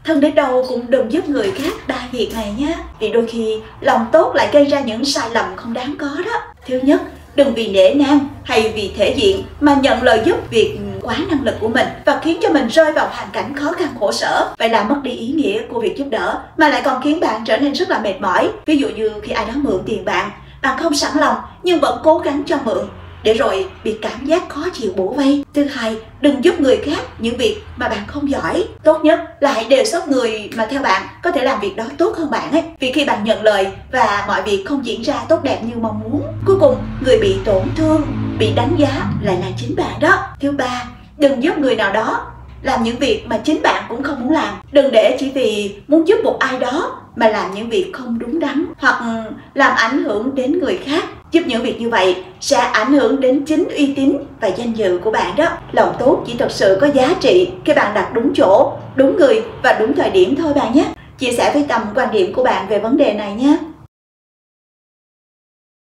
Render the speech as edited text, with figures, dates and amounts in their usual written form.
thân đến đâu cũng đừng giúp người khác đai việc này nhé. Vì đôi khi lòng tốt lại gây ra những sai lầm không đáng có đó. Thứ nhất, đừng vì nể nang hay vì thể diện mà nhận lời giúp việc quá năng lực của mình và khiến cho mình rơi vào hoàn cảnh khó khăn khổ sở. Vậy là mất đi ý nghĩa của việc giúp đỡ mà lại còn khiến bạn trở nên rất là mệt mỏi. Ví dụ như khi ai đó mượn tiền bạn không sẵn lòng nhưng vẫn cố gắng cho mượn, để rồi bị cảm giác khó chịu bủa vây. Thứ hai, đừng giúp người khác những việc mà bạn không giỏi. Tốt nhất là hãy đề xuất người mà theo bạn có thể làm việc đó tốt hơn bạn ấy. Vì khi bạn nhận lời và mọi việc không diễn ra tốt đẹp như mong muốn, cuối cùng người bị tổn thương, bị đánh giá lại là chính bạn đó. Thứ ba, đừng giúp người nào đó làm những việc mà chính bạn cũng không muốn làm. Đừng để chỉ vì muốn giúp một ai đó mà làm những việc không đúng đắn hoặc làm ảnh hưởng đến người khác. Giúp những việc như vậy sẽ ảnh hưởng đến chính uy tín và danh dự của bạn đó. Lòng tốt chỉ thật sự có giá trị khi bạn đặt đúng chỗ, đúng người và đúng thời điểm thôi bạn nhé. Chia sẻ với Tâm quan điểm của bạn về vấn đề này nhé.